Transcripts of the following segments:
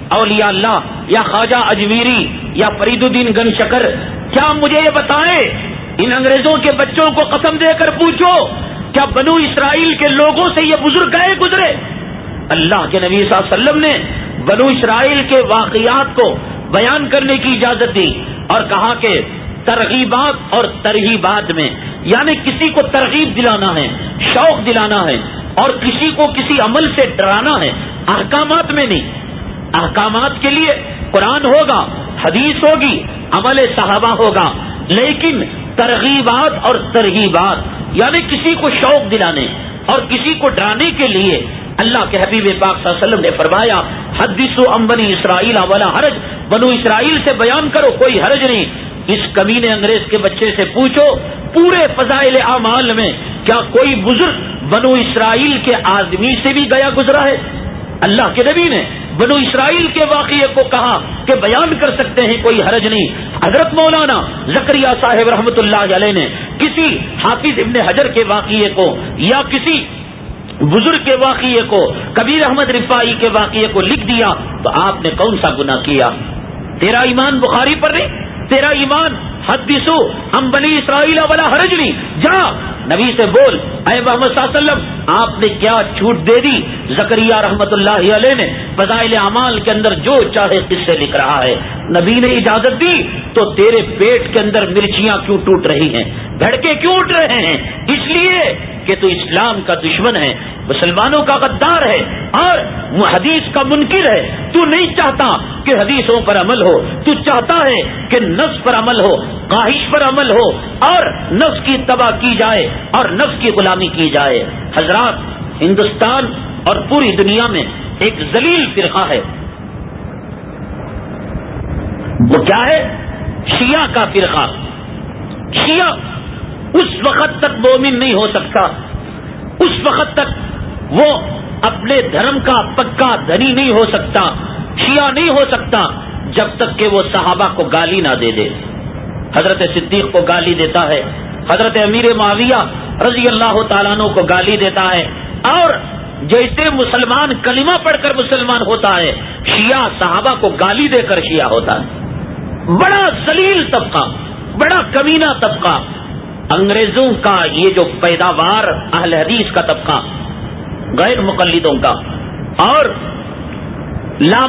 اولیاء اللہ یا خواجہ اجمیری یا فرید الدین گن شکر، کیا مجھے یہ بتائیں، ان انگریزوں کے بچوں کو قسم دے کر پوچھو، کیا بنو اسرائیل کے لوگوں سے یہ بزرگ گئے گزرے؟ اللہ کے نبی صلی اللہ علیہ وسلم نے بنو اسرائیل کے واقعات کو بیان کرنے کی اجازت دی اور کہا کہ ترغیبات اور ترہیبات میں، یعنی کسی کو ترغیب دلانا ہے، شوق دلانا ہے، اور کسی کو کسی عمل سے ڈرانا ہے، احکامات میں نہیں۔ احکامات کے لیے قرآن ہوگا، حدیث ہوگی، عمل صحابہ ہوگا، لیکن ترغیبات اور ترہیبات یعنی کسی کو شوق دلانے اور کسی کو ڈرانے کے لیے اللہ کے حبیب پاک صلی اللہ علیہ وسلم نے فرمایا حدثوا عن بنی اسرائیل ولا حرج، بنو اسرائیل سے بیان کرو، کوئی حرج نہیں۔ اس کمینے انگریز کے بچے سے پوچھو پورے فضائل اعمال میں کیا کوئی بزرگ بنو اسرائیل کے آدمی سے بھی گیا گزرا ہے؟ اللہ کے نبی نے بنو اسرائیل کے واقعے کو کہا کہ بیان کر سکتے ہیں، کوئی حرج نہیں۔ حضرت مولانا زکریا صاحب رحمۃ اللہ علیہ نے کسی حافظ ابن حجر کے واقعے کو یا کسی بزرگ کے واقعے کو، کبیر احمد رفاعی کے واقعے کو لکھ دیا تو آپ نے کون سا گناہ کیا؟ تیرا ایمان بخاری پر نہیں، تیرا ایمان حدثوا عن بنی اسرائیل ولا حرج نہیں۔ جا نبی سے بول، اے محمد صلی اللہ علیہ وسلم آپ نے کیا چھوٹ دے دی؟ زکریا رحمت اللہ علیہ نے فضائل اعمال کے اندر جو چاہے قصے لکھ رہا ہے، نبی نے اجازت دی تو تیرے پیٹ کے اندر مرچیاں کیوں ٹوٹ رہی ہیں، دھڑکے کیوں اٹھ رہے ہیں؟ اس لیے کہ تو اسلام کا دشمن ہے، مسلمانوں کا غدار ہے اور حدیث کا منکر ہے۔ تو نہیں چاہتا کہ حدیثوں پر عمل ہو، تو چاہتا ہے کہ نفس پر عمل ہو، خواہش پر عمل ہو اور نفس کی تباہ کی جائے اور نفس کی غلامی کی جائے۔ حضرات، ہندوستان اور پوری دنیا میں ایک ذلیل فرقہ ہے، وہ کیا ہے؟ شیعہ کا فرقہ۔ شیعہ اس وقت تک مومن نہیں ہو سکتا، اس وقت تک وہ اپنے دھرم کا پکا دھنی نہیں ہو سکتا، شیعہ نہیں ہو سکتا جب تک کہ وہ صحابہ کو گالی نہ دے دے۔ حضرت صدیق کو گالی دیتا ہے، حضرت امیر معاویہ رضی اللہ تعالیٰ عنہ کو گالی دیتا ہے، اور جیسے مسلمان کلمہ پڑھ کر مسلمان ہوتا ہے، شیعہ صحابہ کو گالی دے کر شیعہ ہوتا ہے۔ بڑا ذلیل طبقہ، بڑا کمینہ طبقہ، انگریزوں کا یہ جو پیداوار اہل حدیث کا طبقہ، غیر مقلدوں کا اور لا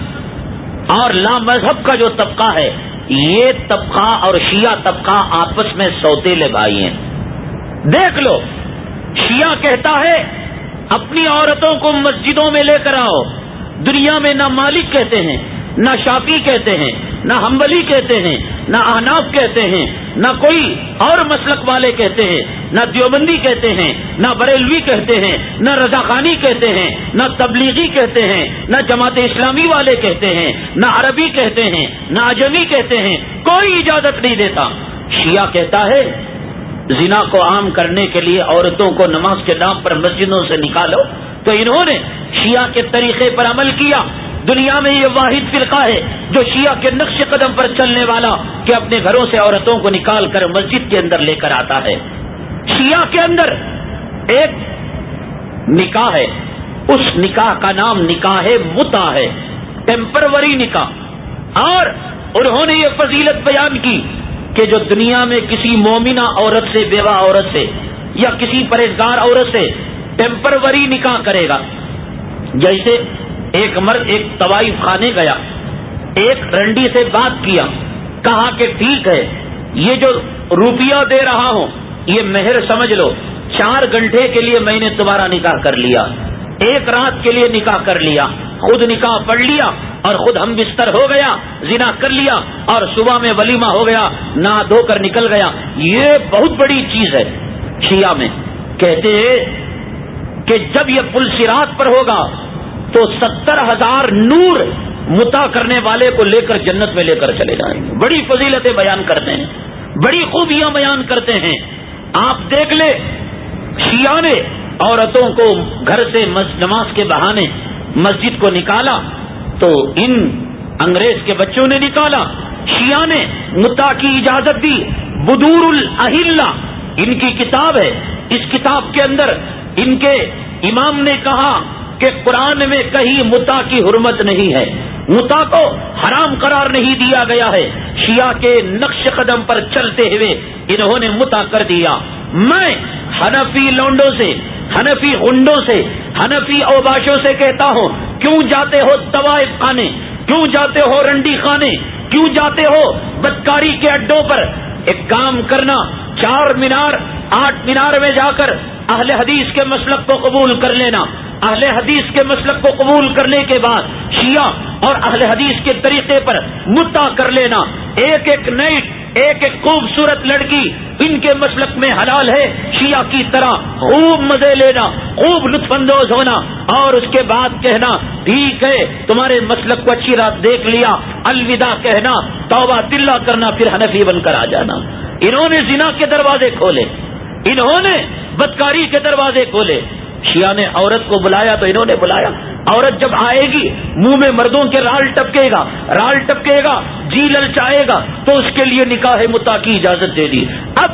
مسلک اور لا مذہب کا جو طبقہ ہے، یہ طبقہ اور شیعہ طبقہ آپس میں سوتیلے بھائی ہیں۔ دیکھ لو، شیعہ کہتا ہے اپنی عورتوں کو مسجدوں میں لے کر آؤ، دنیا میں نہ مالک کہتے ہیں، نہ شافعی کہتے ہیں، نہ حنبلی کہتے ہیں، نہ احناف کہتے ہیں، نہ کوئی اور مسلک والے کہتے ہیں، نہ دیوبندی کہتے ہیں، نہ بریلوی کہتے ہیں، نہ رضاخانی کہتے ہیں، نہ تبلیغی کہتے ہیں، نہ جماعت اسلامی والے کہتے ہیں، نہ عربی کہتے ہیں، نہ عجمی کہتے ہیں، کوئی اجازت نہیں دیتا۔ شیعہ کہتا ہے زنا کو عام کرنے کے لیے عورتوں کو نماز کے نام پر مسجدوں سے نکالو، تو انہوں نے شیعہ کے طریقے پر عمل کیا۔ دنیا میں یہ واحد فرقہ ہے جو شیعہ کے نقش قدم پر چلنے والا کہ اپنے گھروں سے عورتوں کو نکال کر مسجد کے اندر لے کر آتا ہے۔ شیعہ کے اندر ایک نکاح ہے، اس نکاح کا نام نکاح متع ہے، ٹیمپروری نکاح، اور انہوں نے یہ فضیلت بیان کی کہ جو دنیا میں کسی مومنہ عورت سے، بیوہ عورت سے یا کسی پرہیزگار عورت سے ٹیمپروری نکاح کرے گا، جیسے ایک مرد ایک طوائف خانے گیا، ایک رنڈی سے بات کیا، کہا کہ ٹھیک ہے یہ جو روپیہ دے رہا ہوں یہ مہر سمجھ لو، 4 گھنٹے کے لیے میں نے تمہارا نکاح کر لیا، 1 رات کے لیے نکاح کر لیا، خود نکاح پڑھ لیا اور خود ہم بستر ہو گیا، زنا کر لیا اور صبح میں ولیمہ ہو گیا، نہا دھو کر نکل گیا۔ یہ بہت بڑی چیز ہے۔ شیعہ میں کہتے ہیں کہ جب یہ پل صراط پر ہوگا تو 70,000 نور متع کرنے والے کو لے کر جنت میں لے کر چلے جائیں گے۔ بڑی فضیلتیں بیان کرتے ہیں، بڑی خوبیاں بیان کرتے ہیں۔ آپ دیکھ لیں، شیعہ نے عورتوں کو گھر سے نماز کے بہانے مسجد کو نکالا تو ان انگریز کے بچوں نے نکالا۔ شیعہ نے متع کی اجازت دی۔ بدور الاہلہ ان کی کتاب ہے، اس کتاب کے اندر ان کے امام نے کہا کہ قرآن میں کہیں متع کی حرمت نہیں ہے، متع کو حرام قرار نہیں دیا گیا ہے. شیعہ کے نقش قدم پر چلتے ہوئے انہوں نے متع کر دیا. میں حنفی لونڈوں سے، حنفی غنڈوں سے، حنفی اوباشوں سے کہتا ہوں، کیوں جاتے ہو طوائف خانے، کیوں جاتے ہو رنڈی خانے، کیوں جاتے ہو بدکاری کے اڈوں پر؟ ایک کام کرنا، 4 مینار 8 مینار میں جا کر اہل حدیث کے مسلک کو قبول کر لینا. اہل حدیث کے مسلک کو قبول کرنے کے بعد شیعہ اور اہل حدیث کے طریقے پر متع کر لینا. ایک ایک نائٹ، ایک ایک خوبصورت لڑکی ان کے مسلک میں حلال ہے. شیعہ کی طرح خوب مزے لینا، خوب لطف اندوز ہونا، اور اس کے بعد کہنا ٹھیک ہے تمہارے مسلک کو اچھی رات دیکھ لیا، الوداع کہنا، توبہ دلہ کرنا، پھر حنفی بن کر آ جانا. انہوں نے زنا کے دروازے کھولے، انہوں نے بدکاری کے دروازے کھولے. شیعہ نے عورت کو بلایا تو انہوں نے بلایا. عورت جب آئے گی منہ میں مردوں کے رال ٹپکے گا، جی للچائے گا، تو اس کے لیے نکاح متع کی اجازت دے دی. اب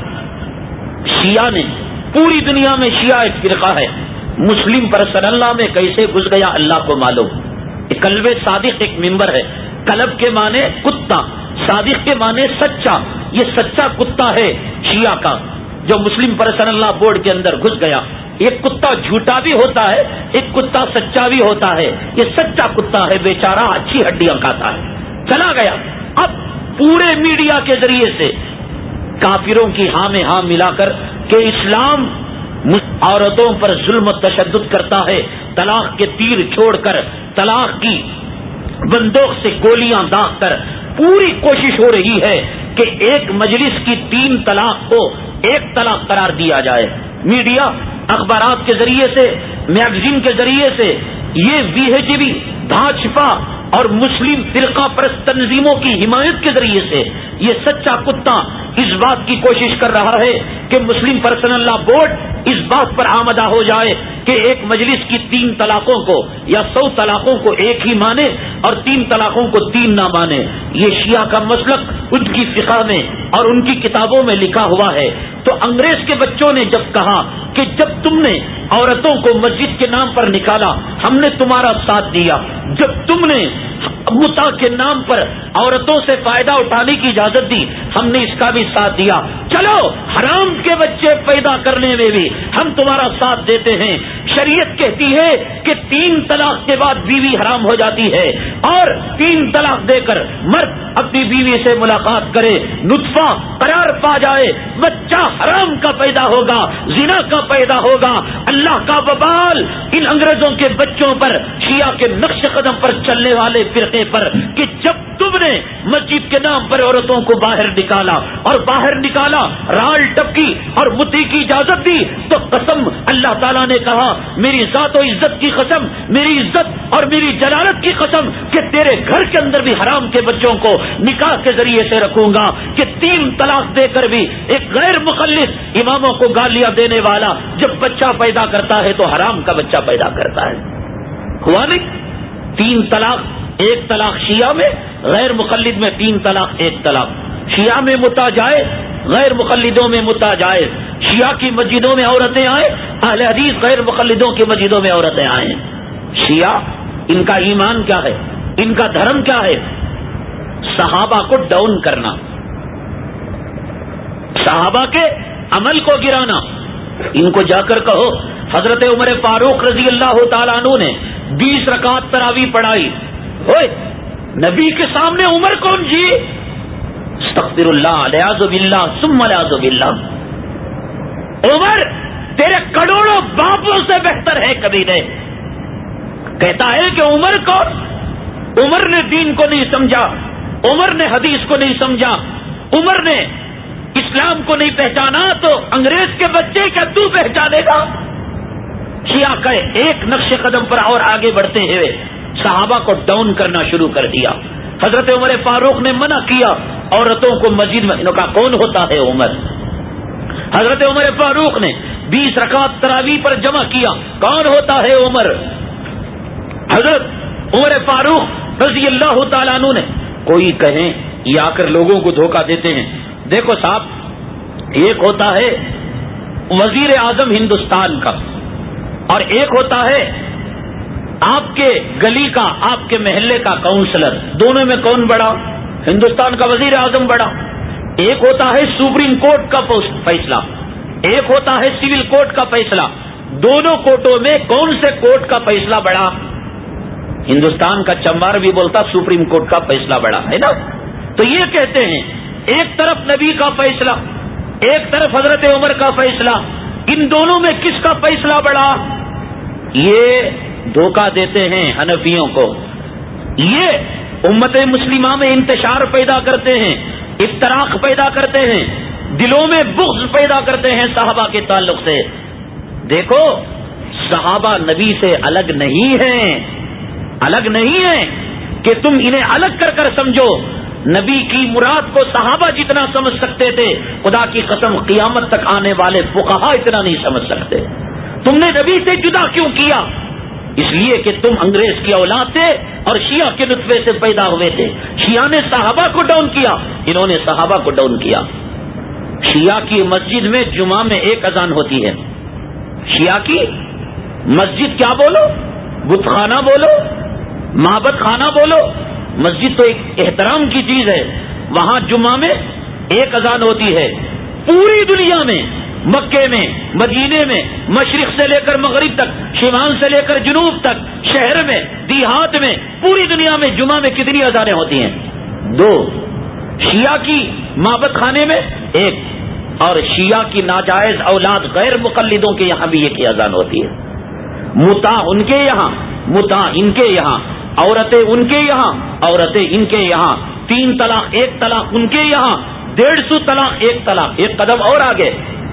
شیعہ نے پوری دنیا میں شیعہ ایک فرقہ ہے، مسلم پرسن اللہ میں کیسے گھس گیا اللہ کو معلوم. قلب صادق ایک ممبر ہے. قلب کے معنی کتا، صادق کے معنی سچا. یہ سچا کتا ہے شیعہ کا جو مسلم پرسن اللہ بورڈ کے اندر گھس گیا. ایک کتا جھوٹا بھی ہوتا ہے، ایک کتا سچا بھی ہوتا ہے. یہ سچا کتا ہے، بیچارہ اچھی ہڈیاں کھاتا ہے، چلا گیا. اب پورے میڈیا کے ذریعے سے کافروں کی ہاں میں ہاں ملا کر کہ اسلام عورتوں پر ظلم و تشدد کرتا ہے، طلاق کے تیر چھوڑ کر، طلاق کی بندوق سے گولیاں داغ کر پوری کوشش ہو رہی ہے کہ ایک مجلس کی 3 طلاق کو 1 طلاق قرار دیا جائے. میڈیا، اخبارات کے ذریعے سے، میگزین کے ذریعے سے، یہ VHP، بھاجپا اور مسلم فرقہ پرست تنظیموں کی حمایت کے ذریعے سے یہ سچا کتا اس بات کی کوشش کر رہا ہے کہ مسلم پرسنل لا بورڈ اس بات پر آمدہ ہو جائے کہ ایک مجلس کی 3 طلاقوں کو یا 100 طلاقوں کو ایک ہی مانے اور 3 طلاقوں کو 3 نہ مانے. یہ شیعہ کا مسلک ان کی فقہ میں اور ان کی کتابوں میں لکھا ہوا ہے. تو انگریز کے بچوں نے جب کہا کہ جب تم نے عورتوں کو مسجد کے نام پر نکالا ہم نے تمہارا ساتھ دیا، جب تم نے متع کے نام پر عورتوں سے فائدہ اٹھانے کی اجازت دی ہم نے اس کا بھی ساتھ دیا، چلو حرام کے بچے پیدا کرنے میں بھی ہم تمہارا ساتھ دیتے ہیں. شریعت کہتی ہے کہ 3 طلاق کے بعد بیوی حرام ہو جاتی ہے اور 3 طلاق دے کر مرد اپنی بیوی سے ملاقات کرے، نطفہ قرار پا جائے، بچہ حرام کا پیدا ہوگا، زنا کا پیدا ہوگا. اللہ کا وبال ان انگریزوں کے بچوں پر، شیعہ کے نقش قدم پر چلنے والے فرقے پر کہ جب تم نے مسجد کے نام پر عورتوں کو باہر نکالا اور باہر نکالا رال ٹپکی اور متی کی اجازت دی تو قسم اللہ تعالیٰ نے کہا میری ذات و عزت کی قسم، میری عزت اور میری جلالت کی قسم کہ تیرے گھر کے اندر بھی حرام کے بچوں کو نکاح کے ذریعے سے رکھوں گا کہ 3 طلاق دے کر بھی ایک غیر مخلص اماموں کو گالیاں دینے والا جب بچہ پیدا کرتا ہے تو حرام کا بچہ پیدا کرتا ہے. ہوا نہیں؟ 3 طلاق، 1 طلاق شیعہ میں، غیر مقلد میں 3 طلاق 1 طلاق. شیعہ میں متع جائز، غیر مقلدوں میں متع جائز. شیعہ کی مسجدوں میں عورتیں آئیں، اہل حدیث غیر مقلدوں کی مسجدوں میں عورتیں آئیں. شیعہ ان کا ایمان کیا ہے، ان کا دھرم کیا ہے؟ صحابہ کو ڈاؤن کرنا، صحابہ کے عمل کو گرانا. ان کو جا کر کہو حضرت عمر فاروق رضی اللہ تعالیٰ عنہ نے 20 رکعت تراویح پڑھائی، ہوئے نبی کے سامنے عمر کون جی؟ استغفر اللہ، الیاذ باللہ ثم الیاذ باللہ. عمر تیرے کروڑوں باپوں سے بہتر ہے کبھی نہیں. کہتا ہے کہ عمر کون؟ عمر نے دین کو نہیں سمجھا، عمر نے حدیث کو نہیں سمجھا، عمر نے اسلام کو نہیں پہچانا تو انگریز کے بچے کیا تو پہچانے گا؟ شیعہ کا ایک نقش قدم پر اور آگے بڑھتے ہوئے صحابہ کو ڈاؤن کرنا شروع کر دیا. حضرت عمر فاروق نے منع کیا عورتوں کو مسجد میں، انہوں کا کون ہوتا ہے عمر؟ حضرت عمر فاروق نے 20 رکعت تراویح پر جمع کیا، کون ہوتا ہے عمر؟ حضرت عمر فاروق رضی اللہ تعالیٰ عنہ نے. کوئی کہیں یہ آ کر لوگوں کو دھوکہ دیتے ہیں. دیکھو صاحب، ایک ہوتا ہے وزیر اعظم ہندوستان کا اور ایک ہوتا ہے آپ کے گلی کا، آپ کے محلے کا کاؤنسلر، دونوں میں کون بڑا؟ ہندوستان کا وزیر اعظم بڑا. ایک ہوتا ہے سپریم کورٹ کا فیصلہ، ایک ہوتا ہے سول کورٹ کا فیصلہ. دونوں کورٹوں میں کون سے کورٹ کا فیصلہ بڑا؟ ہندوستان کا چمبار بھی بولتا سپریم کورٹ کا فیصلہ بڑا ہے نا. تو یہ کہتے ہیں ایک طرف نبی کا فیصلہ، ایک طرف حضرت عمر کا فیصلہ، ان دونوں میں کس کا فیصلہ بڑا؟ یہ دھوکہ دیتے ہیں حنفیوں کو، یہ امت مسلمہ میں انتشار پیدا کرتے ہیں، افتراق پیدا کرتے ہیں، دلوں میں بغض پیدا کرتے ہیں صحابہ کے تعلق سے. دیکھو صحابہ نبی سے الگ نہیں ہیں، الگ نہیں ہیں کہ تم انہیں الگ کر کر سمجھو. نبی کی مراد کو صحابہ جتنا سمجھ سکتے تھے، خدا کی قسم قیامت تک آنے والے فقہا اتنا نہیں سمجھ سکتے. تم نے نبی سے جدا کیوں کیا؟ اس لیے کہ تم انگریز کی اولاد تھے اور شیعہ کے نطفے سے پیدا ہوئے تھے. شیعہ نے صحابہ کو ڈاؤن کیا، انہوں نے صحابہ کو ڈاؤن کیا. شیعہ کی مسجد میں جمعہ میں ایک اذان ہوتی ہے. شیعہ کی مسجد کیا بولو؟ بت خانہ بولو، معبد خانہ بولو. مسجد تو ایک احترام کی چیز ہے. وہاں جمعہ میں ایک اذان ہوتی ہے. پوری دنیا میں، مکے میں، مدینے میں، مشرق سے لے کر مغرب تک، شمال سے لے کر جنوب تک، شہر میں، دیہات میں، پوری دنیا میں جمعہ میں کتنی اذانیں ہوتی ہیں؟ 2. شیعہ کی معبد خانے میں ایک، اور شیعہ کی ناجائز اولاد غیر مقلدوں کے یہاں بھی ایک ہی اذان ہوتی ہے. متع ان کے یہاں، متع ان کے یہاں، عورتیں ان کے یہاں، عورتیں ان کے یہاں، 3 طلاق 1 طلاق ان کے یہاں، 150 طلاق 1 طلاق. ایک قدم اور آگے،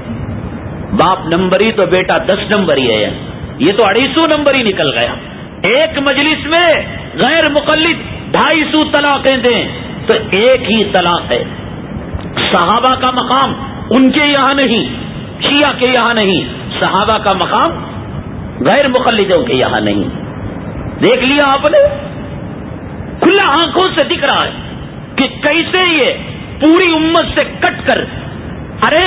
باپ نمبری تو بیٹا 10 نمبری ہے. یہ تو 250 نمبری نکل گیا. ایک مجلس میں غیر مقلد 250 طلاقیں دیں تو ایک ہی طلاق ہے. صحابہ کا مقام ان کے یہاں نہیں، شیعہ کے یہاں نہیں. صحابہ کا مقام غیر مقلدوں کے یہاں نہیں. دیکھ لیا آپ نے، کھلا آنکھوں سے دکھ رہا ہے کہ کیسے یہ پوری امت سے کٹ کر. ارے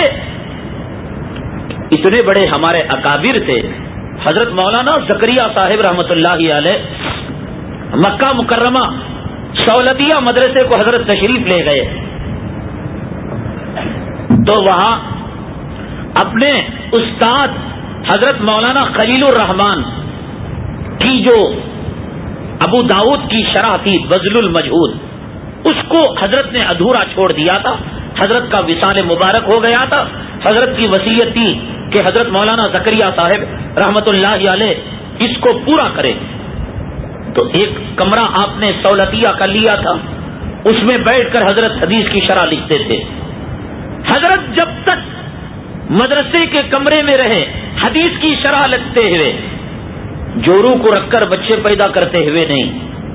اتنے بڑے ہمارے اکابر تھے. حضرت مولانا زکریہ صاحب رحمۃ اللہ علیہ مکہ مکرمہ سولتیہ مدرسے کو حضرت تشریف لے گئے تو وہاں اپنے استاد حضرت مولانا خلیل الرحمان کی جو ابو داؤد کی شرح تھی بذل المجہود، اس کو حضرت نے ادھورا چھوڑ دیا تھا. حضرت کا وصال مبارک ہو گیا تھا. حضرت کی وصیت تھی کہ حضرت مولانا زکریہ صاحب رحمت اللہ علیہ اس کو پورا کرے. تو ایک کمرہ آپ نے سولتیہ کا لیا تھا، اس میں بیٹھ کر حضرت حدیث کی شرح لکھتے تھے. حضرت جب تک مدرسے کے کمرے میں رہے حدیث کی شرح لکھتے ہوئے، جورو کو رکھ کر بچے پیدا کرتے ہوئے نہیں،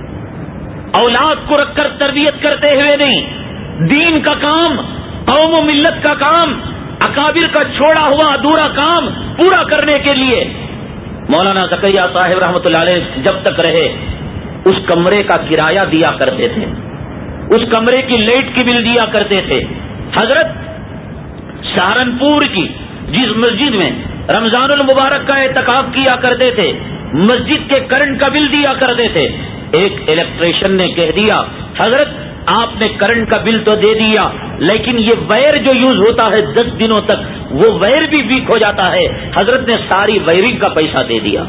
اولاد کو رکھ کر تربیت کرتے ہوئے نہیں، دین کا کام، قوم و ملت کا کام، اکابر کا چھوڑا ہوا ادھورا کام پورا کرنے کے لیے مولانا زکریہ صاحب رحمۃ اللہ علیہ جب تک رہے اس کمرے کا کرایہ دیا کرتے تھے، اس کمرے کی لائٹ کی بل دیا کرتے تھے. حضرت سہارنپور کی جس مسجد میں رمضان المبارک کا اعتکاف کیا کرتے تھے، مسجد کے کرنٹ کا بل دیا کرتے تھے. ایک الیکٹریشین نے کہہ دیا حضرت آپ نے کرنٹ کا بل تو دے دیا لیکن یہ وائر جو یوز ہوتا ہے 10 دنوں تک وہ وائر بھی ویک ہو جاتا ہے. حضرت نے ساری وائرنگ کا پیسہ دے دیا.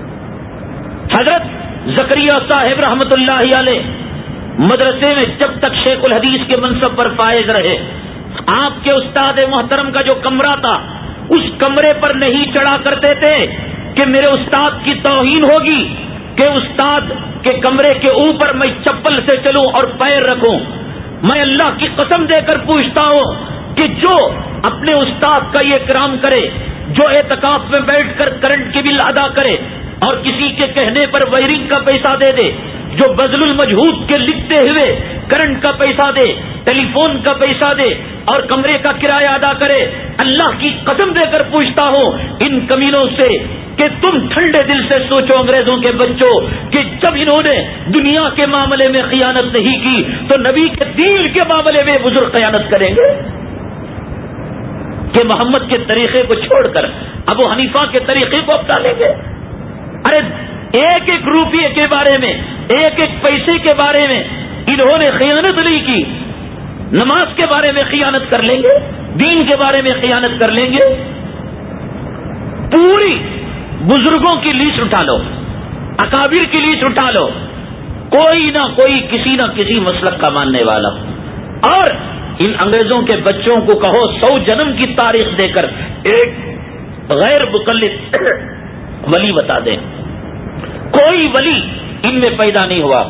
حضرت زکریہ صاحب رحمت اللہ علیہ مدرسے میں جب تک شیخ الحدیث کے منصب پر فائز رہے، آپ کے استاد محترم کا جو کمرہ تھا اس کمرے پر نہیں چڑھا کرتے تھے کہ میرے استاد کی توہین ہوگی کہ استاد کے کمرے کے اوپر میں چپل سے چلوں اور پیر رکھوں. میں اللہ کی قسم دے کر پوچھتا ہوں کہ جو اپنے استاد کا یہ کرام کرے، جو اعتکاف میں بیٹھ کر کرنٹ کی بل ادا کرے اور کسی کے کہنے پر وائرنگ کا پیسہ دے دے، جو بذل المجہود کے لکھتے ہوئے کرنٹ کا پیسہ دے، ٹیلی فون کا پیسہ دے اور کمرے کا کرایہ ادا کرے، اللہ کی قسم دے کر پوچھتا ہوں ان کمینوں سے کہ تم ٹھنڈے دل سے سوچو انگریزوں کے بچوں کہ جب انہوں نے دنیا کے معاملے میں خیانت نہیں کی تو نبی کے دین کے معاملے میں بزرگ خیانت کریں گے کہ محمد کے طریقے کو چھوڑ کر ابو حنیفہ کے طریقے کو اپنا لیں گے. ارے ایک ایک روپیے کے بارے میں، ایک ایک پیسے کے بارے میں انہوں نے خیانت نہیں کی. نماز کے بارے میں خیانت کر لیں گے، دین کے بارے میں خیانت کر لیں گے. پوری بزرگوں کی لیسٹ اٹھا لو، اکابر کی لیسٹ اٹھا لو، کوئی نہ کوئی کسی نہ کسی مسلک کا ماننے والا. اور ان انگریزوں کے بچوں کو کہو 100 جنم کی تاریخ دے کر ایک غیر مقلد ولی بتا دیں. کوئی ولی ان میں پیدا نہیں ہوا.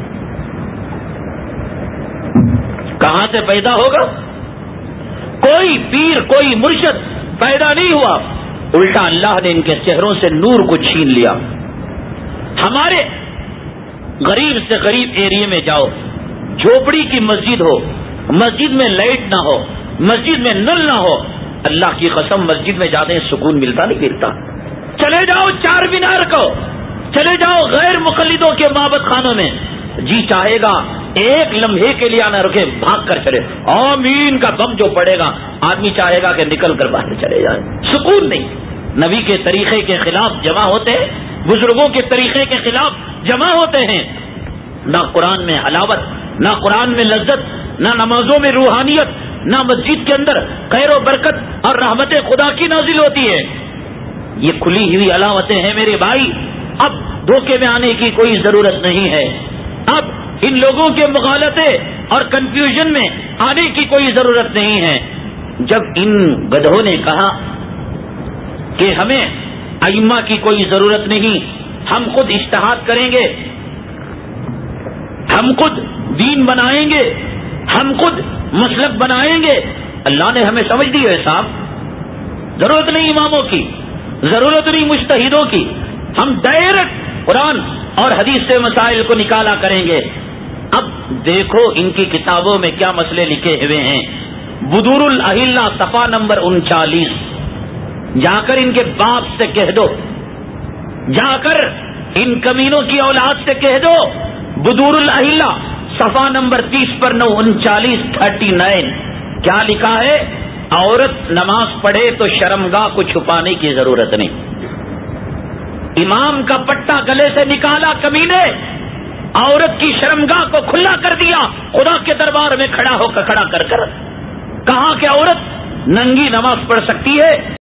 کہاں سے پیدا ہوگا؟ کوئی پیر، کوئی مرشد پیدا نہیں ہوا. الٹا اللہ نے ان کے چہروں سے نور کو چھین لیا. ہمارے غریب سے غریب ایریے میں جاؤ، جھوپڑی کی مسجد ہو، مسجد میں لائٹ نہ ہو، مسجد میں نل نہ ہو، اللہ کی قسم مسجد میں جاتے ہیں سکون ملتا نہیں ملتا. چلے جاؤ چار مینار کو، چلے جاؤ غیر مقلدوں کے معبد خانوں میں، جی چاہے گا ایک لمحے کے لیے نہ رکے، بھاگ کر چلے. آمین کا بم جو پڑے گا آدمی چاہے گا کہ نکل کر باہر چلے جائے. سکون نہیں. نبی کے طریقے کے خلاف جمع ہوتے ہیں، بزرگوں کے طریقے کے خلاف جمع ہوتے ہیں. نہ قرآن میں حلاوت، نہ قرآن میں لذت، نہ نمازوں میں روحانیت، نہ مسجد کے اندر خیر و برکت اور رحمت خدا کی نازل ہوتی ہے. یہ کھلی ہوئی علامتیں ہیں میرے بھائی. اب دھوکے میں آنے کی کوئی ضرورت نہیں ہے. اب ان لوگوں کے مغالطے اور کنفیوژن میں آنے کی کوئی ضرورت نہیں ہے. جب ان گدھوں نے کہا کہ ہمیں ائمہ کی کوئی ضرورت نہیں، ہم خود اجتہاد کریں گے، ہم خود دین بنائیں گے، ہم خود مسلک بنائیں گے، اللہ نے ہمیں سمجھ دی ہے صاحب. ضرورت نہیں اماموں کی، ضرورت نہیں مجتہدوں کی. ہم ڈائریکٹ قرآن اور حدیث سے مسائل کو نکالا کریں گے. اب دیکھو ان کی کتابوں میں کیا مسئلے لکھے ہوئے ہیں. بدور الاہلہ صفحہ نمبر 39. جا کر ان کے باپ سے کہہ دو، جا کر ان کمینوں کی اولاد سے کہہ دو. بدور الاہلہ صفحہ نمبر 30 پر 39 کیا لکھا ہے؟ عورت نماز پڑھے تو شرمگاہ کو چھپانے کی ضرورت نہیں. امام کا پٹا گلے سے نکالا کمینے، عورت کی شرمگاہ کو کھلا کر دیا خدا کے دربار میں کھڑا کر کہا کہ عورت ننگی نماز پڑھ سکتی ہے.